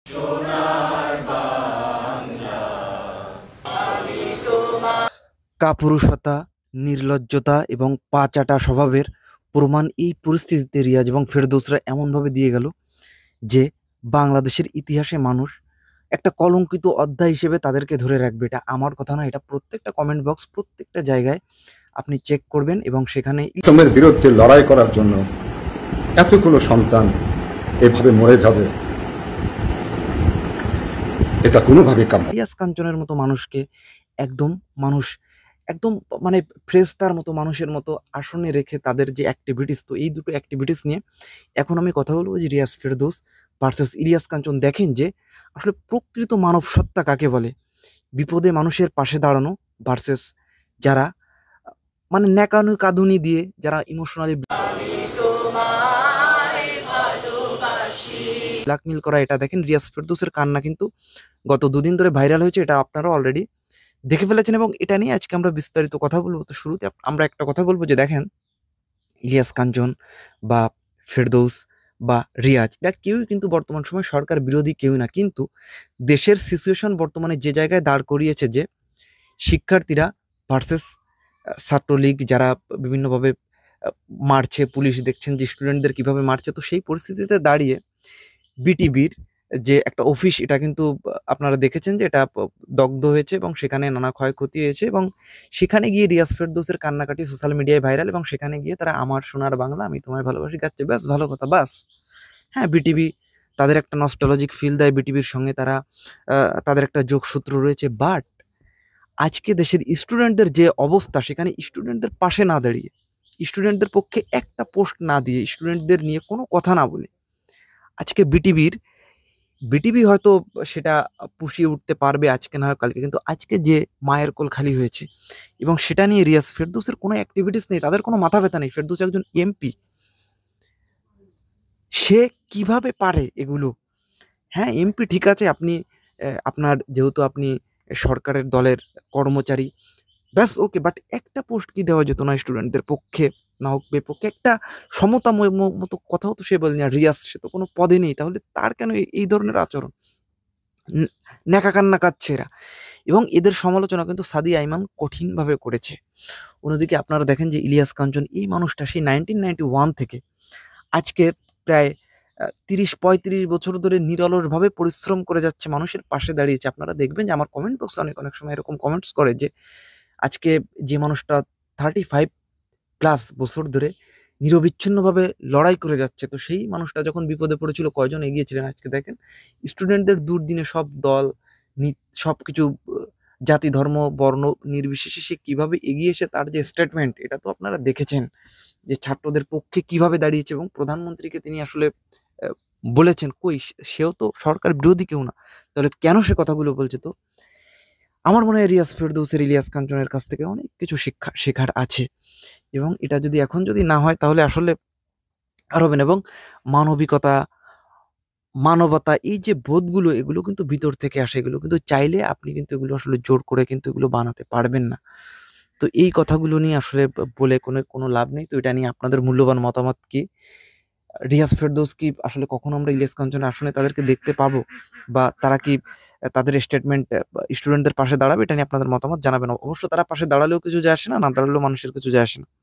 কাপুরুষতা, নির্লজ্জতা এবং পা চাটা স্বভাবের প্রমাণ এই পরিস্থিতিতে রিয়াজ এবং ফেরদৌসরা এমনভাবে দিয়ে গেল যে বাংলাদেশের ইতিহাসে মানুষ একটা কলঙ্কিত অধ্যায় হিসেবে তাদেরকে ধরে রাখবে। এটা আমার কথা না, এটা প্রত্যেকটা কমেন্ট বক্স, প্রত্যেকটা জায়গায় আপনি চেক করবেন এবং সেখানে ইসলামের বিরুদ্ধে লড়াই করার জন্য এতগুলো সন্তান এভাবে মরে যাবে, এটা কোনোভাবে কাম্য। ইলিয়াস কাঞ্চনের মতো মানুষকে একদম মানুষ একদম মানে ফ্রেস্তার মতো মানুষের মতো আসনে রেখে তাদের যে অ্যাক্টিভিটিস, তো এই দুটো অ্যাক্টিভিটিস নিয়ে এখন আমি কথা বলবো যে রিয়াজ ফেরদৌস ভার্সেস ইলিয়াস কাঞ্চন। দেখেন যে আসলে প্রকৃত মানব সত্তা কাকে বলে, বিপদে মানুষের পাশে দাঁড়ানো ভার্সেস যারা মানে ন্যাকানু কাঁদুনি দিয়ে যারা ইমোশনালি ব্ল্যাকমেল করা। এটা দেখেন রিয়াজ ফেরদৌসের কান্না কিন্তু গত দুদিন ধরে ভাইরাল হয়েছে, এটা আপনারা অলরেডি দেখে ফেলেছেন এবং এটা নিয়ে আজকে আমরা বিস্তারিত কথা বলবো। তো শুরুতে আমরা একটা কথা বলবো যে দেখেন ইলিয়াস কাঞ্চন বা ফেরদৌস বা রিয়াজ এটা কেউই কিন্তু বর্তমান সময় সরকার বিরোধী কেউ না, কিন্তু দেশের সিচুয়েশন বর্তমানে যে জায়গায় দাঁড় করিয়েছে যে শিক্ষার্থীরা ভার্সেস ছাত্রলীগ যারা বিভিন্নভাবে মারছে, পুলিশ দেখছেন যে স্টুডেন্টদের কিভাবে মারছে, তো সেই পরিস্থিতিতে দাঁড়িয়ে বিটিভির যে একটা অফিস এটা কিন্তু আপনারা দেখেছেন যে এটা দগ্ধ হয়েছে এবং সেখানে নানা ক্ষয়ক্ষতি হয়েছে এবং সেখানে গিয়ে রিয়াজ ফেরদৌসের কান্নাকাটি সোশ্যাল মিডিয়ায় ভাইরাল এবং সেখানে গিয়ে তারা আমার সোনার বাংলা আমি তোমায় ভালোবাসি গাচ্ছে। ব্যাস ভালো কথা, বাস। হ্যাঁ, বিটিভি তাদের একটা নস্টালজিক ফিল দেয়, বিটিভির সঙ্গে তারা তাদের একটা যোগসূত্র রয়েছে, বাট আজকে দেশের স্টুডেন্টদের যে অবস্থা সেখানে স্টুডেন্টদের পাশে না দাঁড়িয়ে, স্টুডেন্টদের পক্ষে একটা পোস্ট না দিয়ে, স্টুডেন্টদের নিয়ে কোনো কথা না বলে আজকে বিটিভি হয়তো সেটা পুষিয়ে উঠতে পারবে আজকে না হয় কালকে, কিন্তু আজকে যে মায়ের কোল খালি হয়েছে এবং সেটা নিয়ে রিয়াজ ফেরদৌসের কোনো অ্যাক্টিভিটিস নেই, তাদের কোনো মাথা ব্যথা নেই। ফেরদৌস একজন এমপি, সে কিভাবে পারে এগুলো? হ্যাঁ, এমপি ঠিক আছে, আপনি আপনার যেহেতু আপনি সরকারের দলের কর্মচারী, ব্যাস ওকে, বাট একটা পোস্ট কি দেওয়া যেত না স্টুডেন্টদের পক্ষে না হোক বিপক্ষে? একটা সমতাময় মতো কথাও তো সে বলেনি। আর রিয়াজ সে তো কোনো পদে নেই, তাহলে তার কেন এই ধরনের আচরণ? ন্যাকা কান্না কাচ্ছে এরা এবং এদের সমালোচনা কিন্তু সাদিয়া আইমান কঠিনভাবে করেছে। অন্যদিকে আপনারা দেখেন যে ইলিয়াস কাঞ্চন এই মানুষটা সেই 1991 থেকে আজকে প্রায় 30-35 বছর ধরে নিরলসভাবে পরিশ্রম করে যাচ্ছে, মানুষের পাশে দাঁড়িয়েছে। আপনারা দেখবেন যে আমার কমেন্ট বক্সে অনেক সময় এরকম কমেন্টস করে যে আজকে যে মানুষটা 35+ বছর ধরে নিরবিচ্ছিন্নভাবে লড়াই করে যাচ্ছে, তো সেই মানুষটা যখন বিপদে পড়েছিল কয়জন এগিয়েছিলেন? আজকে দেখেন স্টুডেন্টদের দুর্দিনে সব দল সব কিছু জাতি ধর্ম বর্ণ নির্বিশেষে সে কিভাবে এগিয়ে এসে তার যে স্টেটমেন্ট এটা তো আপনারা দেখেছেন যে ছাত্রদের পক্ষে কিভাবে দাঁড়িয়েছে এবং প্রধানমন্ত্রীকে তিনি আসলে বলেছেন কই সেও তো সরকার বিরোধী কেউ না, তাহলে কেন সে কথাগুলো বলছে? তো আমার মনে হয় রিয়াজ ফেরদৌসের ইলিয়াস কাঞ্চনের কাছ থেকে অনেক কিছু শেখার আছে এবং এটা যদি এখন যদি না হয় তাহলে আসলে আর হবে না। এবং মানবিকতা, মানবতা এই যে বোধগুলো এগুলো কিন্তু ভিতর থেকে আসে, এগুলো কিন্তু চাইলে আপনি কিন্তু এগুলো আসলে জোর করে কিন্তু এগুলো বানাতে পারবেন না। তো এই কথাগুলো নিয়ে আসলে বলে কোনো লাভ নেই। তো এটা নিয়ে আপনাদের মূল্যবান মতামত কি? রিয়াজ ফেরদৌস কি আসলে কখনো আমরা ইলিয়াস কাঞ্চনের আসনে তাদেরকে দেখতে পাবো, বা তারা কি তাদের স্টেটমেন্ট স্টুডেন্টদের পাশে দাঁড়াবে? এটা নিয়ে আপনাদের মতামত জানাবেন। অবশ্য তারা পাশে দাঁড়ালেও কিছু যায় আসে না, না দাঁড়ালেও মানুষের কিছু যায় আসে না।